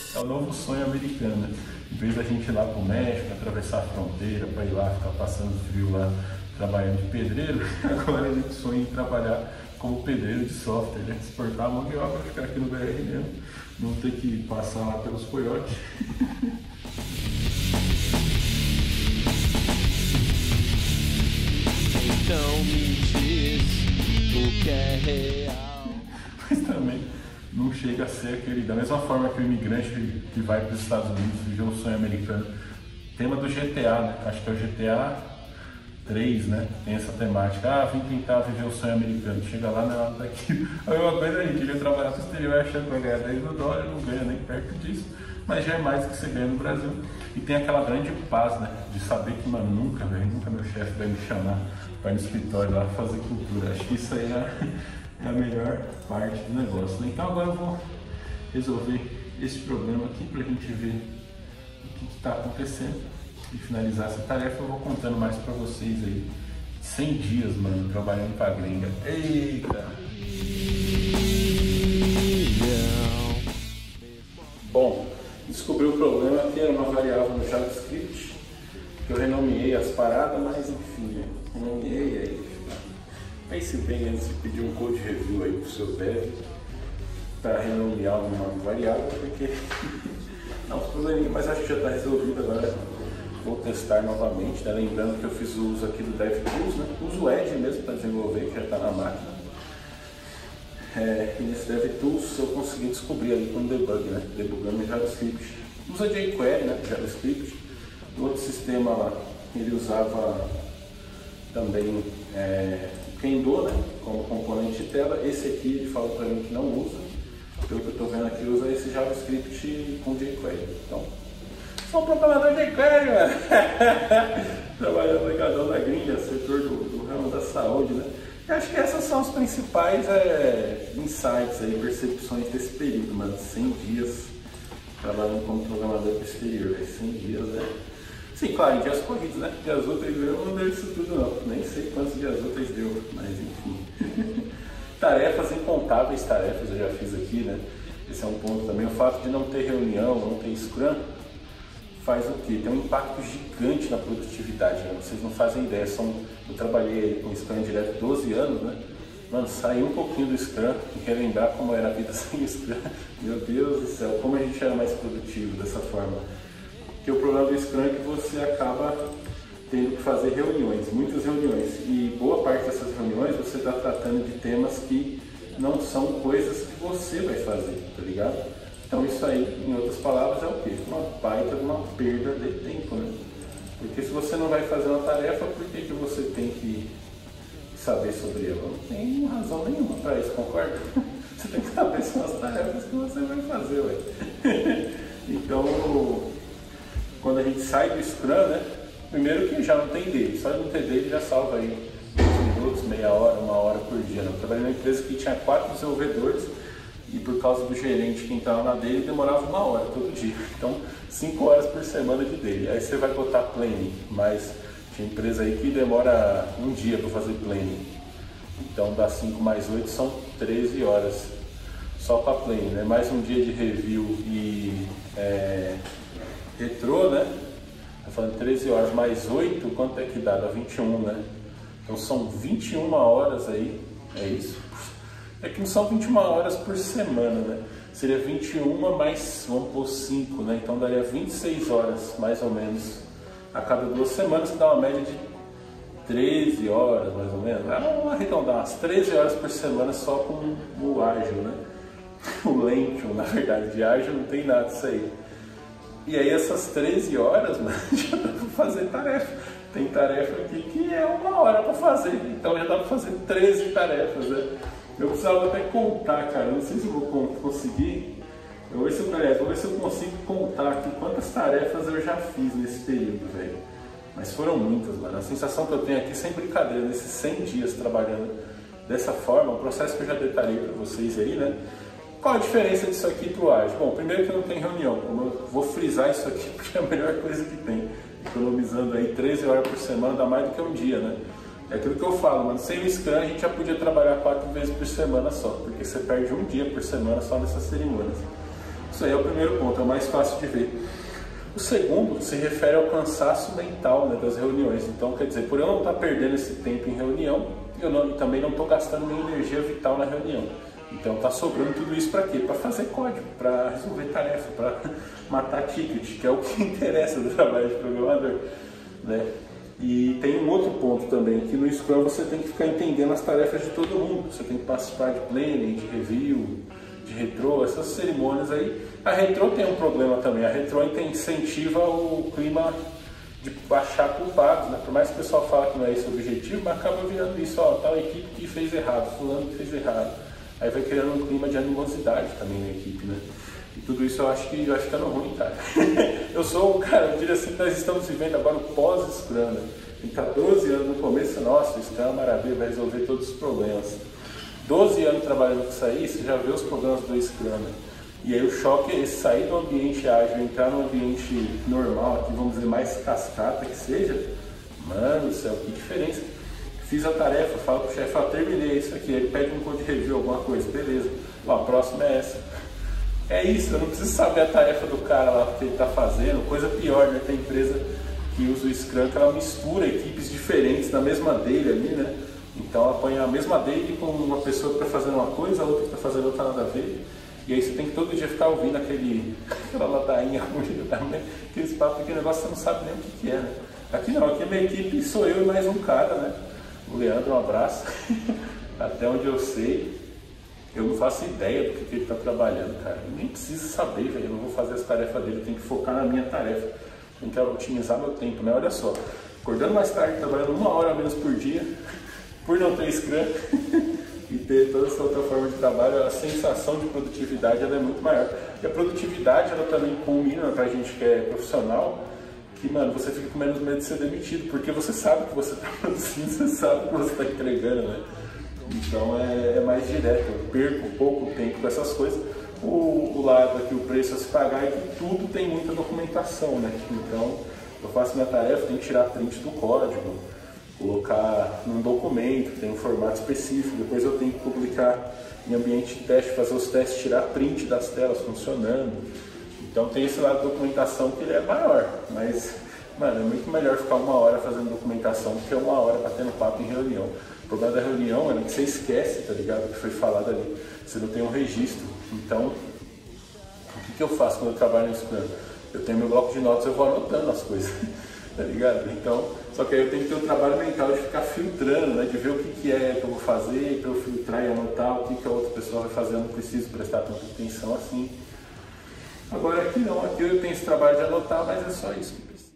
É o novo sonho americano, né? Em vez da gente ir lá pro México, atravessar a fronteira, para ir lá ficar passando frio lá, trabalhando de pedreiro, agora a gente sonha em trabalhar como pedreiro de software, né? Exportar a mão de obra, ficar aqui no BR mesmo, não ter que passar lá pelos coiotes. Então me diz o que é real. Mas também não chega a ser aquele, da mesma forma que o imigrante que vai para os Estados Unidos viver o sonho americano. Tema do GTA, né? Acho que é o GTA 3, né? Tem essa temática. Ah, vim tentar viver o sonho americano. Chega lá, não é nada daquilo. A mesma coisa, a gente ia trabalhar no exterior achando que vai ganhar 10 mil dólares, não ganha nem perto disso. Mas já é mais do que você ganha no Brasil. E tem aquela grande paz, né? De saber que, mano, nunca meu chefe vai me chamar para ir no escritório lá fazer cultura. Acho que isso aí é a melhor parte do negócio, né? Então agora eu vou resolver esse problema aqui pra gente ver o que está acontecendo e finalizar essa tarefa. Eu vou contando mais pra vocês aí. 100 dias, mano, trabalhando pra gringa. Eita! Bom, descobri o problema que era uma variável no JavaScript, que eu renomeei as paradas, mas enfim, renomeei aí. Pense bem antes de pedir um code review aí pro seu dev para renomear uma variável, porque não, os probleminha, mas acho que já está resolvido agora. Vou testar novamente, né? Lembrando que eu fiz o uso aqui do DevTools, né? Uso o Edge mesmo para desenvolver, que já está na máquina. E nesse DevTools eu consegui descobrir ali com debug, né? Debugando em JavaScript. Usa jQuery, né? JavaScript. No outro sistema lá, ele usava também Kendo, né? Como componente de tela. Esse aqui ele falou para mim que não usa. Pelo que eu estou vendo aqui, usa esse JavaScript com jQuery. Então, sou um programador de jQuery, mano. Trabalhando no Ligadão da Gringa, setor do ramo da saúde, né? Eu acho que essas são as principais insights aí, percepções desse período, mano. 100 dias trabalhando como programador do exterior, 100 dias, Sim, claro, em dias corridos, né? Dias úteis eu não dei isso tudo não. Nem sei quantos dias úteis deu, mas enfim. Tarefas, incontáveis tarefas eu já fiz aqui, né? Esse é um ponto também. O fato de não ter reunião, não ter Scrum, faz o quê? Tem um impacto gigante na produtividade, né? Vocês não fazem ideia. Eu trabalhei aí com Scrum direto 12 anos, né? Mano, sair um pouquinho do Scrum e relembrar como era a vida sem Scrum. Meu Deus do céu, como a gente era mais produtivo dessa forma. Porque o problema do Scrum é que você acaba tendo que fazer reuniões, muitas reuniões. E boa parte dessas reuniões você está tratando de temas que não são coisas que você vai fazer, tá ligado? Então isso aí, em outras palavras, é o quê? Uma baita de uma perda de tempo, né? Porque se você não vai fazer uma tarefa, por que você tem que saber sobre ela? Não tem razão nenhuma para isso, concorda? Você tem que saber são as tarefas que você vai fazer, ué. Então, quando a gente sai do Scrum, né? Primeiro que já não tem dele, só de não ter dele já salva aí 20 minutos, meia hora, 1 hora por dia. Eu trabalhei numa empresa que tinha 4 desenvolvedores e por causa do gerente que entrava na dele demorava 1 hora todo dia. Então 5 horas por semana de dele. Aí você vai botar planning, mas tinha empresa aí que demora 1 dia para fazer planning. Então dá 5 mais 8 são 13 horas só para planning, né? Mais um dia de review e retrô, né? Tá falando 13 horas mais 8, quanto é que dá? Dá 21, né? Então são 21 horas aí, é isso. É que não são 21 horas por semana, né? Seria 21 mais, vamos pôr 5, né? Então daria 26 horas, mais ou menos, a cada 2 semanas, que dá uma média de 13 horas, mais ou menos. Vamos arredondar, umas 13 horas por semana só com o ágil, né? O lento, na verdade, de ágil não tem nada disso aí. E aí essas 13 horas, mano, já dá pra fazer tarefa. Tem tarefa aqui que é 1 hora pra fazer, então já dá pra fazer 13 tarefas, né? Eu precisava até contar, cara, não sei se eu vou conseguir. Vou ver se eu consigo contar aqui quantas tarefas eu já fiz nesse período, velho. Mas foram muitas, mano. A sensação que eu tenho aqui, sem brincadeira, nesses 100 dias trabalhando dessa forma, o processo que eu já detalhei pra vocês aí, né? Qual a diferença disso aqui pro Ágil? Bom, primeiro que não tem reunião. Eu vou frisar isso aqui porque é a melhor coisa que tem. Economizando aí 13 horas por semana dá mais do que um dia, né? É aquilo que eu falo, mano. Sem o Scrum a gente já podia trabalhar 4 vezes por semana só, porque você perde 1 dia por semana só nessas cerimônias. Isso aí é o primeiro ponto, é o mais fácil de ver. O segundo se refere ao cansaço mental, né, das reuniões. Então, quer dizer, por eu não estar perdendo esse tempo em reunião, eu também não estou gastando minha energia vital na reunião. Então está sobrando tudo isso para quê? Para fazer código, para resolver tarefa, para matar ticket, que é o que interessa do trabalho de programador, né? E tem um outro ponto também, que no Scrum você tem que ficar entendendo as tarefas de todo mundo. Você tem que participar de planning, de review, de retro, essas cerimônias aí. A retro tem um problema também, a retro incentiva o clima de achar culpados, né? Por mais que o pessoal fale que não é esse o objetivo, mas acaba virando isso, ó, tal equipe que fez errado, fulano que fez errado. Aí vai criando um clima de animosidade também na equipe, né? E tudo isso eu acho que vai ficando ruim, cara. Eu diria assim, nós estamos vivendo agora o pós-Scrum, né? A gente tá 12 anos no começo, nossa, o Scrum é uma maravilha, vai resolver todos os problemas. 12 anos trabalhando com isso aí, você já vê os problemas do Scrum, né? E aí o choque é esse, sair do ambiente ágil, entrar no ambiente normal, aqui vamos dizer mais cascata que seja, mano do céu, que diferença. Fiz a tarefa, falo pro chefe, terminei isso aqui, ele pede um code review, alguma coisa, beleza. Ó, a próxima é essa. É isso, eu não preciso saber a tarefa do cara lá, o que ele está fazendo. Coisa pior, né? Tem empresa que usa o Scrum, que ela mistura equipes diferentes na mesma daily ali, né? Então ela põe a mesma daily com uma pessoa que está fazendo uma coisa, a outra que está fazendo outra nada a ver. E aí você tem que todo dia ficar ouvindo aquela ladainha ruim, aqueles papos, aquele negócio que você não sabe nem o que é, né? Aqui não, aqui a minha equipe sou eu e mais um cara, né? O Leandro, um abraço. Até onde eu sei, eu não faço ideia do que ele está trabalhando, cara. Eu nem preciso saber, velho. Eu não vou fazer as tarefas dele, eu tenho que focar na minha tarefa. Eu tenho que otimizar meu tempo, né? Olha só, acordando mais tarde, trabalhando 1 hora a menos por dia, por não ter Scrum e ter toda essa outra forma de trabalho, a sensação de produtividade ela é muito maior. E a produtividade ela também culmina pra gente que é profissional, que, mano, você fica com menos medo de ser demitido, porque você sabe que você está produzindo, você sabe que você está entregando, né? Então é mais direto, eu perco pouco tempo com essas coisas. O lado aqui, o preço a se pagar é que tudo tem muita documentação, né? Então eu faço minha tarefa, tenho que tirar print do código, colocar num documento, tem um formato específico, depois eu tenho que publicar em ambiente de teste, fazer os testes, tirar print das telas funcionando. Então tem esse lado de documentação que ele é maior, mas, mano, é muito melhor ficar 1 hora fazendo documentação do que 1 hora batendo papo em reunião. O problema da reunião é que você esquece, tá ligado, o que foi falado ali, você não tem um registro. Então, o que eu faço quando eu trabalho no Scrum? Eu tenho meu bloco de notas, eu vou anotando as coisas, tá ligado? Então, só que aí eu tenho que ter o trabalho mental de ficar filtrando, né, de ver o que é que eu vou fazer, para eu filtrar e anotar o que a outra pessoa vai fazer, eu não preciso prestar tanta atenção assim. Agora aqui não, aqui eu tenho esse trabalho de anotar, mas é só isso que precisa.